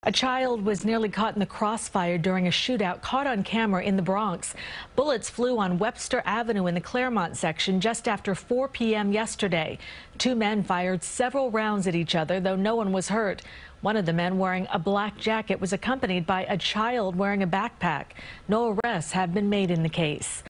A child was nearly caught in the crossfire during a shootout caught on camera in the Bronx. Bullets flew on Webster Avenue in the Claremont section just after 4 p.m. yesterday. Two men fired several rounds at each other, though no one was hurt. One of the men, wearing a black jacket, was accompanied by a child wearing a backpack. No arrests have been made in the case.